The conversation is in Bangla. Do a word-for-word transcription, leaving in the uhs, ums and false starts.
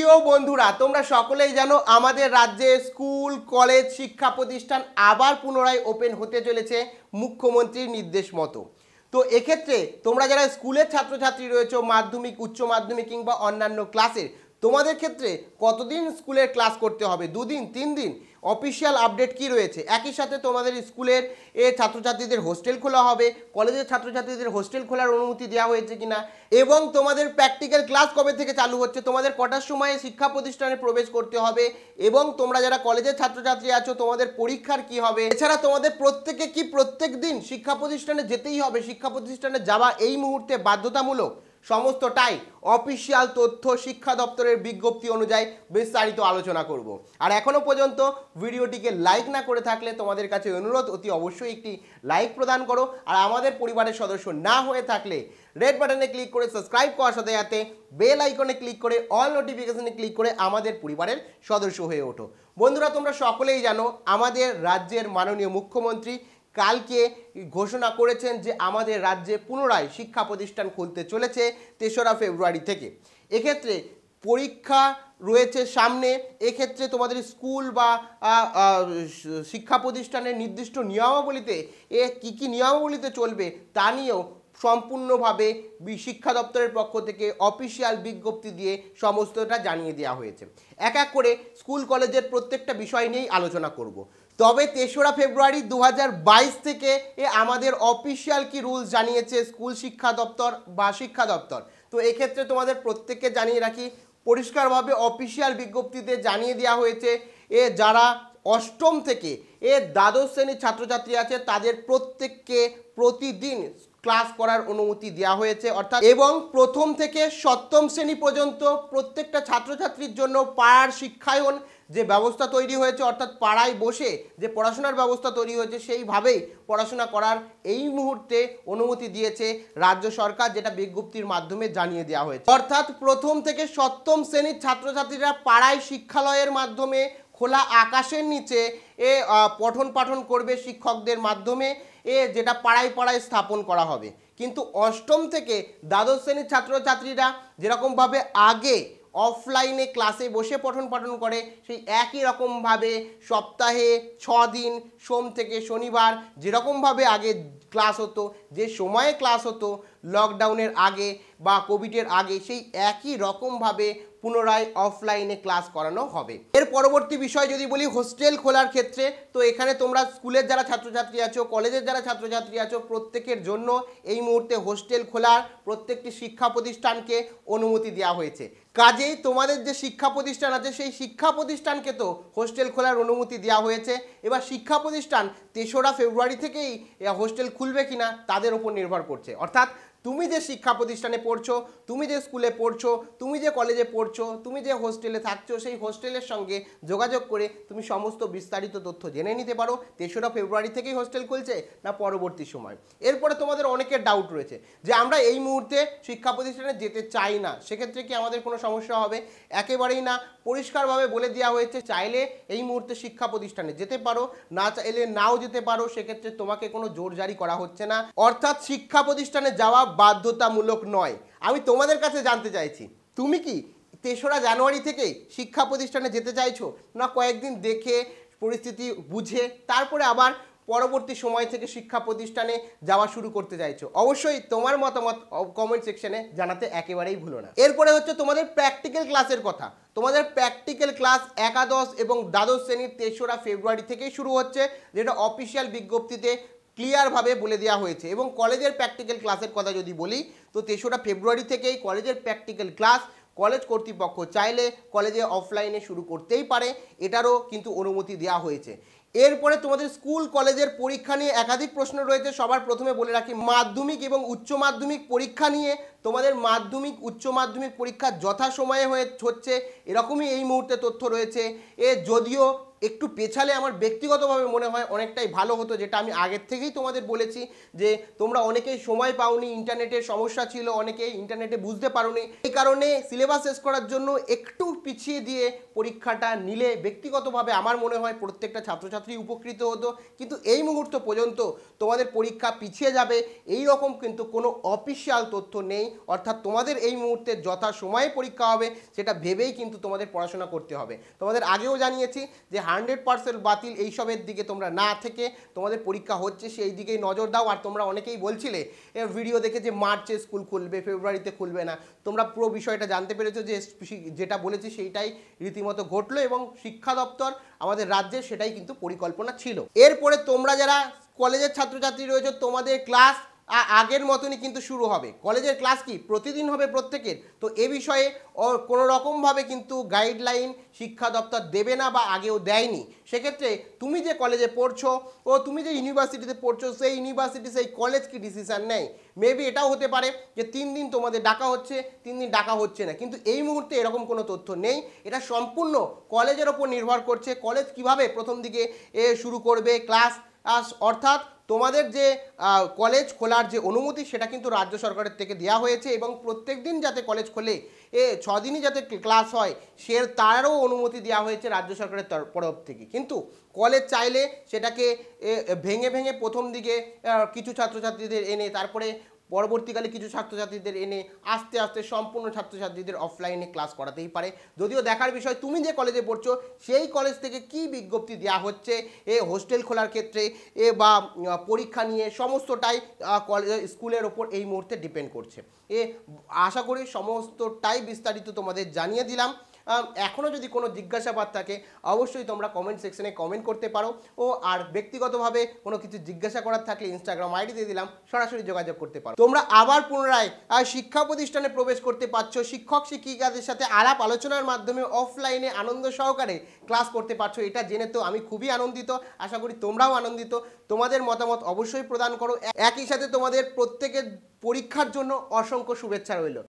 প্রিয় বন্ধুরা, তোমরা সকলেই জানো আমাদের রাজ্যে স্কুল কলেজ শিক্ষা প্রতিষ্ঠান আবার পুনরায় ওপেন হতে চলেছে মুখ্যমন্ত্রীর নির্দেশ মতো। তো এক্ষেত্রে তোমরা যারা স্কুলের ছাত্রছাত্রী রয়েছে, মাধ্যমিক উচ্চ মাধ্যমিক কিংবা অন্যান্য ক্লাসের, তোমাদের ক্ষেত্রে কতদিন স্কুলের ক্লাস করতে হবে? দুদিন, তিন দিন? অফিসিয়াল আপডেট কি রয়েছে? একই সাথে তোমাদের স্কুলের এ ছাত্রছাত্রীদের হোস্টেল খোলা হবে, কলেজের ছাত্রছাত্রীদের হোস্টেল খোলার অনুমতি দেওয়া হয়েছে কিনা, এবং তোমাদের প্র্যাকটিক্যাল ক্লাস কবে থেকে চালু হচ্ছে, তোমাদের কটার সময়ে শিক্ষা প্রতিষ্ঠানে প্রবেশ করতে হবে, এবং তোমরা যারা কলেজের ছাত্রছাত্রী আছো তোমাদের পরীক্ষার কি হবে, এছাড়া তোমাদের প্রত্যেকে কি প্রত্যেক দিন শিক্ষা প্রতিষ্ঠানে যেতেই হবে, শিক্ষা প্রতিষ্ঠানে যাওয়া এই মুহূর্তে বাধ্যতামূলক, সমস্তটাই অফিসিয়াল তথ্য শিক্ষা দপ্তরের বিজ্ঞপ্তি অনুযায়ী বিস্তারিত আলোচনা করব। আর এখনো পর্যন্ত ভিডিওটিকে লাইক না করে থাকলে তোমাদের কাছে অনুরোধ, অতি অবশ্যই একটি লাইক প্রদান করো। আর আমাদের পরিবারের সদস্য না হয়ে থাকলে রেড বাটনে ক্লিক করে সাবস্ক্রাইব করার সাথে সাথে বেল আইকনে ক্লিক করে অল নোটিফিকেশনে ক্লিক করে আমাদের পরিবারের সদস্য হয়ে ওঠো। বন্ধুরা, তোমরা সকলেই জানো আমাদের রাজ্যের মাননীয় মুখ্যমন্ত্রী কালকে ঘোষণা করেছেন যে আমাদের রাজ্যে পুনরায় শিক্ষা প্রতিষ্ঠান খুলতে চলেছে তেসরা ফেব্রুয়ারি থেকে। এক্ষেত্রে পরীক্ষা রয়েছে সামনে, এক্ষেত্রে তোমাদের স্কুল বা শিক্ষা প্রতিষ্ঠানের নির্দিষ্ট নিয়মাবলীতে এ কী কী নিয়মাবলীতে চলবে তা নিয়েও সম্পূর্ণভাবে শিক্ষা দপ্তরের পক্ষ থেকে অফিসিয়াল বিজ্ঞপ্তি দিয়ে সমস্তটা জানিয়ে দেওয়া হয়েছে। এক এক করে স্কুল কলেজের প্রত্যেকটা বিষয় নিয়েই আলোচনা করব। তবে তেসরা ফেব্রুয়ারি দু হাজার বাইশ থেকে এ আমাদের অফিসিয়াল কি রুলস জানিয়েছে স্কুল শিক্ষা দপ্তর বা শিক্ষা দপ্তর। তো এক্ষেত্রে তোমাদের প্রত্যেককে জানিয়ে রাখি, পরিষ্কারভাবে অফিসিয়াল বিজ্ঞপ্তিতে জানিয়ে দেওয়া হয়েছে এ যারা অষ্টম থেকে এ দ্বাদশ শ্রেণীর ছাত্রছাত্রী আছে তাদের প্রত্যেককে প্রতিদিন ক্লাস করার অনুমতি দেওয়া হয়েছে, অর্থাৎ এবং প্রথম থেকে সপ্তম শ্রেণী পর্যন্ত প্রত্যেকটা ছাত্রছাত্রীর জন্য পাড়ার শিক্ষায়ন যে ব্যবস্থা তৈরি হয়েছে, অর্থাৎ পাড়ায় বসে যে পড়াশোনার ব্যবস্থা তৈরি হয়েছে সেইভাবেই পড়াশোনা করার এই মুহূর্তে অনুমতি দিয়েছে রাজ্য সরকার, যেটা বিজ্ঞপ্তির মাধ্যমে জানিয়ে দেওয়া হয়েছে। অর্থাৎ প্রথম থেকে সপ্তম শ্রেণীর ছাত্রছাত্রীরা পাড়ায় শিক্ষালয়ের মাধ্যমে খোলা আকাশের নিচে এ পঠন পাঠন করবে শিক্ষকদের মাধ্যমে, এ যেটা পাড়ায় পাড়ায় স্থাপন করা হবে। কিন্তু অষ্টম থেকে দ্বাদশ শ্রেণীর ছাত্রছাত্রীরা যেরকমভাবে আগে অফলাইনে ক্লাসে বসে পঠন পাঠন করে সেই একই রকমভাবে সপ্তাহে ছ দিন সোম থেকে শনিবার যেরকমভাবে আগে ক্লাস হতো, যে সময়ে ক্লাস হতো লকডাউনের আগে বা কোভিডের আগে, সেই একই রকমভাবে পুনরায় অফলাইনে ক্লাস করানো হবে। এর পরবর্তী বিষয় যদি বলি হোস্টেল খোলার ক্ষেত্রে, তো এখানে তোমরা স্কুলের যারা ছাত্রছাত্রী আছো, কলেজের যারা ছাত্রছাত্রী আছো প্রত্যেকের জন্য এই মুহূর্তে হোস্টেল খোলার প্রত্যেকটি শিক্ষা প্রতিষ্ঠানকে অনুমতি দেওয়া হয়েছে। কাজেই তোমাদের যে শিক্ষা প্রতিষ্ঠান আছে সেই শিক্ষা প্রতিষ্ঠানকে তো হোস্টেল খোলার অনুমতি দেওয়া হয়েছে। এবার শিক্ষা প্রতিষ্ঠান তেসরা ফেব্রুয়ারি থেকেই হোস্টেল খুলবে কিনা তাদের উপর নির্ভর করছে। অর্থাৎ তুমি যে শিক্ষা প্রতিষ্ঠানে পড়ছো, তুমি যে স্কুলে পড়ছো, তুমি যে কলেজে পড়ছো, তুমি যে হোস্টেলে থাকছো, সেই হোস্টেলের সঙ্গে যোগাযোগ করে তুমি সমস্ত বিস্তারিত তথ্য জেনে নিতে পারো তেসরা ফেব্রুয়ারি থেকেই হোস্টেল খুলছে না পরবর্তী সময়। এরপরে তোমাদের অনেকের ডাউট রয়েছে যে আমরা এই মুহূর্তে শিক্ষা প্রতিষ্ঠানে যেতে চাই না, সেক্ষেত্রে কি আমাদের কোনো সমস্যা হবে? একেবারেই না, পরিষ্কারভাবে বলে দেওয়া হয়েছে চাইলে এই মুহূর্তে শিক্ষা প্রতিষ্ঠানে যেতে পারো, না চাইলে নাও যেতে পারো, সেক্ষেত্রে তোমাকে কোনো জোর জারি করা হচ্ছে না। অর্থাৎ শিক্ষা প্রতিষ্ঠানে যাওয়া বাধ্যতামূলক নয়। আমি তোমাদের কাছে জানতে চাইছি, তুমি কি তেসরা জানুয়ারি থেকে শিক্ষা প্রতিষ্ঠানে যেতে চাইছো, না কয়েকদিন দেখে পরিস্থিতি বুঝে তারপরে আবার পরবর্তী সময় থেকে শিক্ষা প্রতিষ্ঠানে যাওয়া শুরু করতে চাইছো? অবশ্যই তোমার মতামত কমেন্ট সেকশনে জানাতে একেবারেই ভুলো না। এরপরে হচ্ছে তোমাদের প্র্যাকটিক্যাল ক্লাসের কথা। তোমাদের প্র্যাকটিক্যাল ক্লাস একাদশ এবং দ্বাদশ শ্রেণীর তেসরা ফেব্রুয়ারি থেকেই শুরু হচ্ছে, যেটা অফিসিয়াল বিজ্ঞপ্তিতে ক্লিয়ারভাবে বলে দেওয়া হয়েছে। এবং কলেজের প্র্যাকটিক্যাল ক্লাসের কথা যদি বলি, তো তেসরা ফেব্রুয়ারি থেকেই কলেজের প্র্যাকটিক্যাল ক্লাস কলেজ কর্তৃপক্ষ চাইলে কলেজে অফলাইনে শুরু করতেই পারে, এটারও কিন্তু অনুমতি দেওয়া হয়েছে। এরপরে তোমাদের স্কুল কলেজের পরীক্ষা নিয়ে একাধিক প্রশ্ন রয়েছে। সবার প্রথমে বলে রাখি, মাধ্যমিক এবং উচ্চ মাধ্যমিক পরীক্ষা নিয়ে তোমাদের মাধ্যমিক উচ্চ মাধ্যমিক পরীক্ষা যথাসময়ে হয়ে হচ্ছে এরকমই এই মুহূর্তে তথ্য রয়েছে। এ যদিও একটু পেছালে আমার ব্যক্তিগতভাবে মনে হয় অনেকটাই ভালো হতো, যেটা আমি আগের থেকেই তোমাদের বলেছি যে তোমরা অনেকেই সময় পাওনি, ইন্টারনেটের সমস্যা ছিল, অনেকেই ইন্টারনেটে বুঝতে পারোনি, এই কারণে সিলেবাস শেষ করার জন্য একটু পিছিয়ে দিয়ে পরীক্ষাটা নিলে ব্যক্তিগতভাবে আমার মনে হয় প্রত্যেকটা ছাত্রছাত্রী উপকৃত হতো। কিন্তু এই মুহূর্ত পর্যন্ত তোমাদের পরীক্ষা পিছিয়ে যাবে এই রকম কিন্তু কোনো অফিসিয়াল তথ্য নেই, অর্থাৎ তোমাদের এই মুহূর্তে যথা সময়ে পরীক্ষা হবে সেটা ভেবেই কিন্তু তোমাদের পড়াশোনা করতে হবে। তোমাদের আগেও জানিয়েছি যে হান্ড্রেড পার্সেন্ট বাতিল এইসবের দিকে তোমরা না থেকে তোমাদের পরীক্ষা হচ্ছে সেই দিকেই নজর দাও। আর তোমরা অনেকেই বলছিলে ভিডিও দেখে যে মার্চে স্কুল খুলবে, ফেব্রুয়ারিতে খুলবে না, তোমরা পুরো বিষয়টা জানতে পেরেছো যে যেটা বলেছি সেইটাই রীতিমতো ঘটলো এবং শিক্ষা দপ্তর আমাদের রাজ্যের সেটাই কিন্তু পরিকল্পনা ছিল। এরপরে তোমরা যারা কলেজের ছাত্রছাত্রী রয়েছে তোমাদের ক্লাস আগের মতনই কিন্তু শুরু হবে। কলেজের ক্লাস কি প্রতিদিন হবে প্রত্যেকের, তো এ বিষয়ে কোনো রকমভাবে কিন্তু গাইডলাইন শিক্ষা দপ্তর দেবে না বা আগেও দেয়নি। সেক্ষেত্রে তুমি যে কলেজে পড়ছো ও তুমি যে ইউনিভার্সিটিতে পড়ছো সেই ইউনিভার্সিটি সেই কলেজ কি ডিসিশন নেয়, মেবি এটাও হতে পারে যে তিন দিন তোমাদের ডাকা হচ্ছে, তিন দিন ডাকা হচ্ছে না, কিন্তু এই মুহূর্তে এরকম কোনো তথ্য নেই। এটা সম্পূর্ণ কলেজের ওপর নির্ভর করছে, কলেজ কিভাবে প্রথম দিকে এ শুরু করবে ক্লাস, অর্থাৎ তোমাদের যে কলেজ খোলার যে অনুমতি সেটা কিন্তু রাজ্য সরকারের থেকে দেওয়া হয়েছে এবং প্রত্যেক দিন যাতে কলেজ খোলে এ ছ দিনই যাতে ক্লাস হয় সে তারও অনুমতি দেওয়া হয়েছে রাজ্য সরকারের তরফ থেকে। কিন্তু কলেজ চাইলে সেটাকে ভেঙে ভেঙে প্রথম দিকে কিছু ছাত্রছাত্রীদের এনে তারপরে পরবর্তীকালে কিছু ছাত্রছাত্রীদের এনে আস্তে আস্তে সম্পূর্ণ ছাত্রছাত্রীদের অফলাইনে ক্লাস করাতেই পারে। যদিও দেখার বিষয় তুমি যে কলেজে পড়ছো সেই কলেজ থেকে কি বিজ্ঞপ্তি দেওয়া হচ্ছে এ হোস্টেল খোলার ক্ষেত্রে এ বা পরীক্ষা নিয়ে, সমস্তটাই কলেজ স্কুলের ওপর এই মুহূর্তে ডিপেন্ড করছে। এ আশা করি সমস্তটাই বিস্তারিত তোমাদের জানিয়ে দিলাম। এখনও যদি কোনো জিজ্ঞাসাবাদ থাকে অবশ্যই তোমরা কমেন্ট সেকশনে কমেন্ট করতে পারো, ও আর ব্যক্তিগতভাবে কোনো কিছু জিজ্ঞাসা করার থাকলে ইনস্টাগ্রাম আইডি দিয়ে দিলাম, সরাসরি যোগাযোগ করতে পারো। তোমরা আবার পুনরায় শিক্ষা প্রতিষ্ঠানে প্রবেশ করতে পারছো, শিক্ষক শিক্ষিকাদের সাথে আলাপ আলোচনার মাধ্যমে অফলাইনে আনন্দ সহকারে ক্লাস করতে পারছো, এটা জেনে তো আমি খুবই আনন্দিত। আশা করি তোমরাও আনন্দিত। তোমাদের মতামত অবশ্যই প্রদান করো। একই সাথে তোমাদের প্রত্যেকের পরীক্ষার জন্য অসংখ্য শুভেচ্ছা রইল।